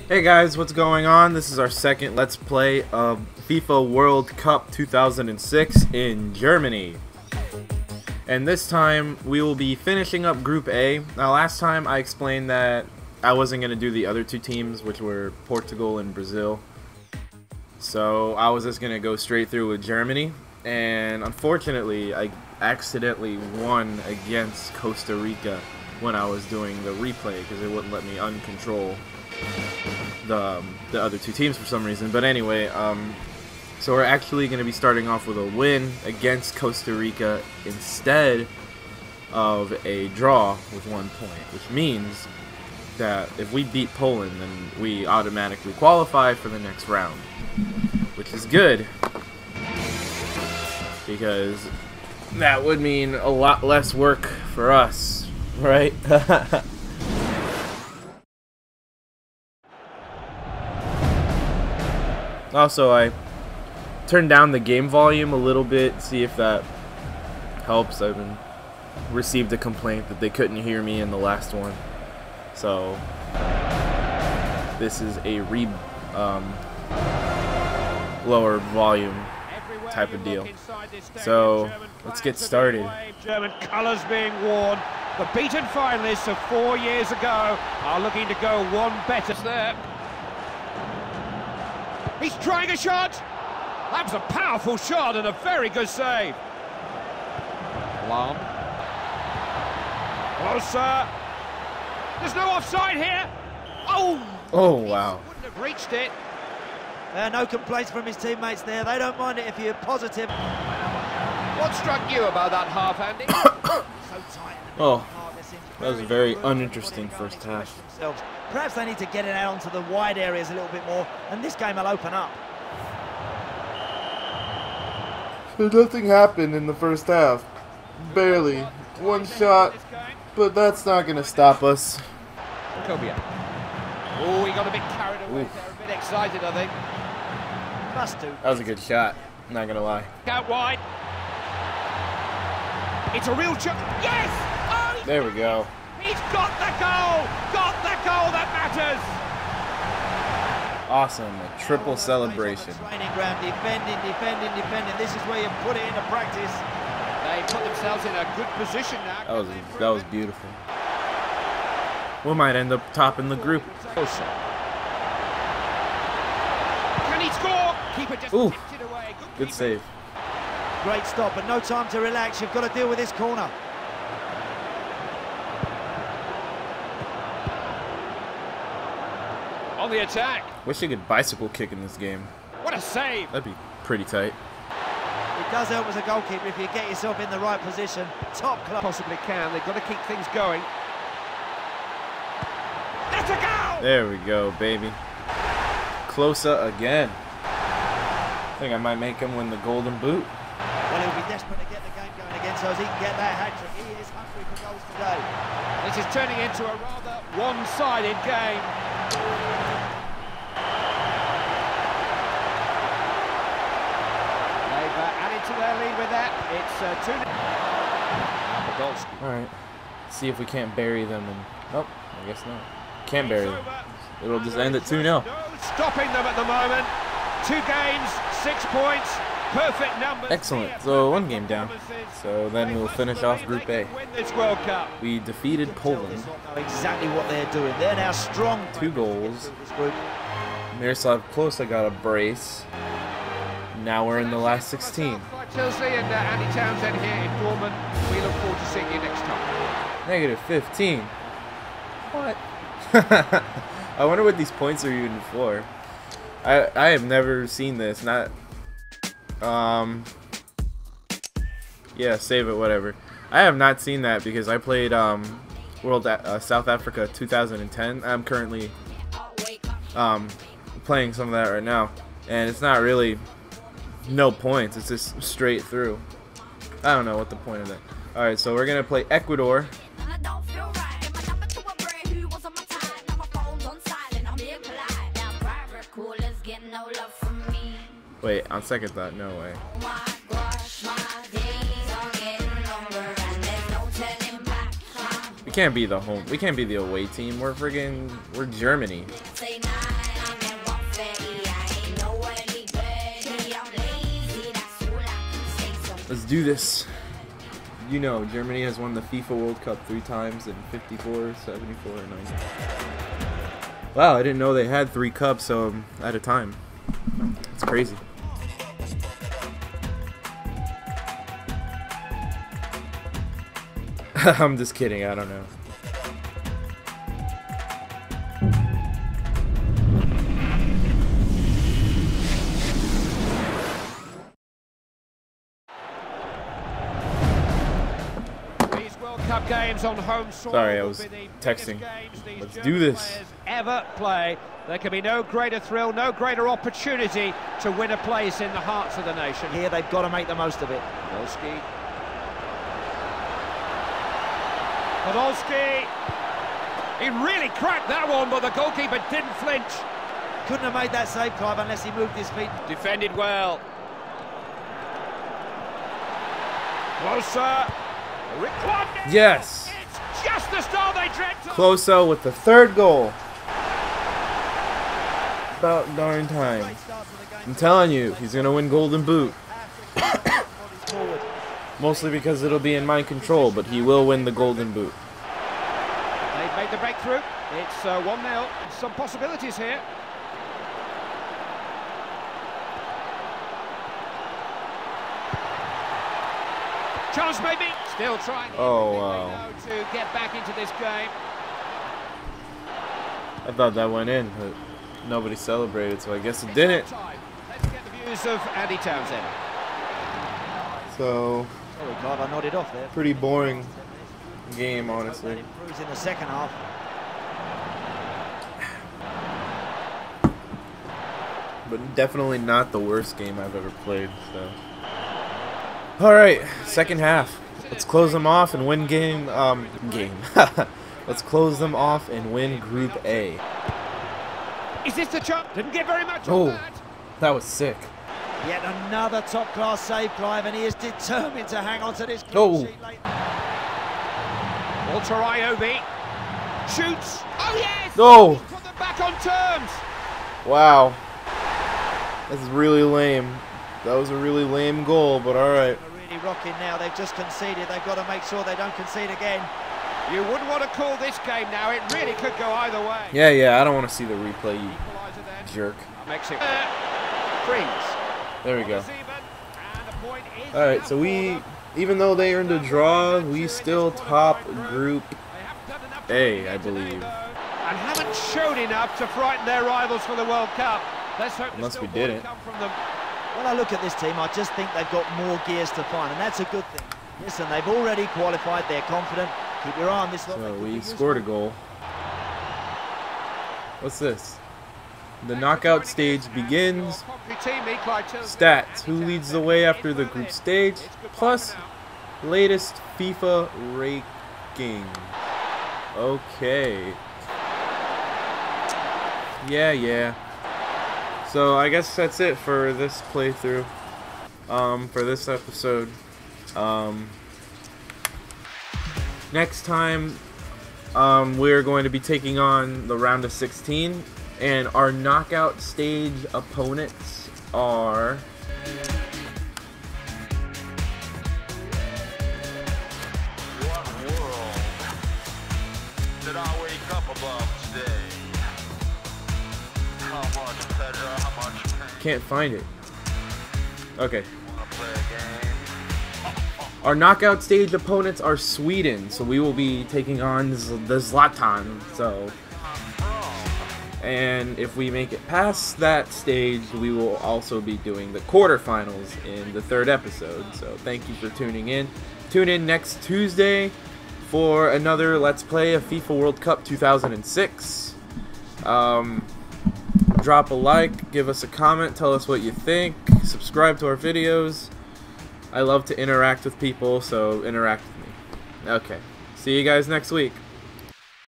Hey guys, what's going on? This is our second Let's Play of FIFA World Cup 2006 in Germany. And this time we will be finishing up Group A. Now last time I explained that I wasn't going to do the other two teams, which were Portugal and Brazil. So I was just going to go straight through with Germany. And unfortunately I accidentally won against Costa Rica when I was doing the replay because it wouldn't let me uncontrol the other two teams for some reason. But anyway, so we're actually going to be starting off with a win against Costa Rica instead of a draw with 1 point, which means that if we beat Poland, then we automatically qualify for the next round, which is good because that would mean a lot less work for us, right? Also, I turned down the game volume a little bit, see if that helps. I've received a complaint that they couldn't hear me in the last one. So, this is a lower volume type of deal. So, let's get started. German colours being worn. The beaten finalists of 4 years ago are looking to go one better there. He's trying a shot. That was a powerful shot and a very good save. Lam. Closer. There's no offside here. Oh wow. Wouldn't have reached it. No complaints from his teammates there. They don't mind it if you're positive. What struck you about that half, Andy? Oh, that was a very uninteresting first half. Perhaps they need to get it out onto the wide areas a little bit more, and this game will open up. So nothing happened in the first half. Barely. One shot, but that's not going to stop us. Kobia. Oh, he got a bit carried away there, a bit excited, I think. Must do. That was a good shot, not going to lie. Out wide. It's a real chance. Yes! Oh, there we go. He's got the goal! Got the goal that matters! Awesome, a triple celebration. Training ground, defending. This is where you put it into practice. They put themselves in a good position now. That was beautiful. We might end up topping the group. Can he score? Keeper just tipped it away. Good save. Great stop, but no time to relax. You've got to deal with this corner. On the attack. Wish you could bicycle kick in this game. What a save. That'd be pretty tight. It does help as a goalkeeper if you get yourself in the right position. Top class. Possibly can. They've got to keep things going. That's a goal! There we go, baby. Closer again. I think I might make him win the golden boot. Well, he'll be desperate to get the game going again so as he can get that hat-trick. He is hungry for goals today. This is turning into a rather one-sided game. They've added to their lead with that. It's 2-0. Alright. See if we can't bury them. And nope, I guess not. Can't bury them. It'll just end at 2-0. No stopping them at the moment. 2 games, 6 points. Perfect numbers. Excellent. So 1 game down. So then we'll finish off Group A. We defeated Poland. Exactly what they're doing. They're now strong. 2 goals. Miroslav Klose got a brace. Now we're in the last 16. Chelsea and Andy Townsend here in Dortmund. We look forward to seeing you next time. Negative 15. What? I wonder what these points are even for. I have never seen this. Not. Yeah, save it, whatever. I have not seen that because I played South Africa 2010. I'm currently playing some of that right now, and it's not really no points. It's just straight through. I don't know what the point of that. All right, so we're gonna play Ecuador. Wait, on second thought, no way. We can't be the away team. We're Germany. Let's do this. You know, Germany has won the FIFA World Cup 3 times in 54, 74, and 90. Wow, I didn't know they had 3 cups at a time. It's crazy. I'm just kidding, I don't know. Cup games on home soil. Sorry, I was texting. Let's do this. Ever play. There can be no greater thrill, no greater opportunity to win a place in the hearts of the nation. Here they've got to make the most of it. Podolski. He really cracked that one, but the goalkeeper didn't flinch. Couldn't have made that save, Clive, unless he moved his feet. Defended well. Closer. Yes. It's just the style they dreamt of. Closo with the 3rd goal. About darn time. I'm telling you, he's gonna win Golden Boot. Mostly because it'll be in my control, but he will win the Golden Boot. They've made the breakthrough. It's 1-0. Some possibilities here. Chance maybe. Still trying. Oh wow. To get back into this game. I thought that went in, but nobody celebrated, so I guess it didn't. Let's get the views of Andy Townsend. So, Sorry, Clive, I nodded off there. pretty boring game, honestly. Improves in the second half. But definitely not the worst game I've ever played, so. Alright, second half. Let's close them off and win Let's close them off and win Group A. Is this the chance? Didn't get very much Oh, on that. that was sick. Yet another top-class save, Clive, and he is determined to hang on to this clean Oh. sheet late. Walter Iobi shoots. Oh yes! No! Put them back on terms. Wow. That's really lame. That was a really lame goal, but alright. They're really rocking now. They've just conceded. They've got to make sure they don't concede again. You wouldn't want to call this game now. It really could go either way. Yeah, I don't want to see the replay, you Equaliser then. jerk. Makes it freeze. There we go. And the point is Alright, so even though they earned a draw, we still top Group A, I believe. And haven't shown enough to frighten their rivals for the World Cup. Let's hope Unless we there's still more didn't. to come from them. When I look at this team, I just think they've got more gears to find, and that's a good thing. Listen, they've already qualified. They're confident. Keep your eye on this lot. So we scored a goal. What's this? The knockout stage begins. Stats. Who leads the way after the group stage? Plus latest FIFA ranking. Okay. Yeah. So I guess that's it for this playthrough. For this episode. Next time, we're going to be taking on the round of 16, and our knockout stage opponents are What world did I wake up above today? How much pleasure, how much pain? can't find it. Okay. Wanna play a game? Our knockout stage opponents are Sweden, so we will be taking on the Zlatan. So, and if we make it past that stage, we will also be doing the quarterfinals in the 3rd episode. So thank you for tuning in. Tune in next Tuesday for another Let's Play of FIFA World Cup 2006. Drop a like, give us a comment, tell us what you think, subscribe to our videos. I love to interact with people, so interact with me. Okay. See you guys next week.